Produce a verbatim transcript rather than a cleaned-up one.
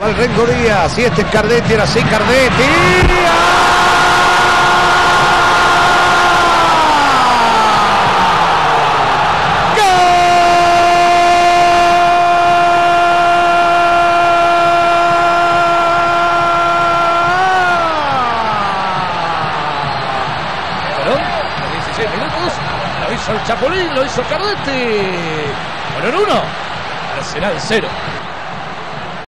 al Rengo Díaz. Y este es Cardetti, era así Cardetti. Lo hizo el Chapulín, lo hizo Cardetti. Fueron uno, Arsenal cero.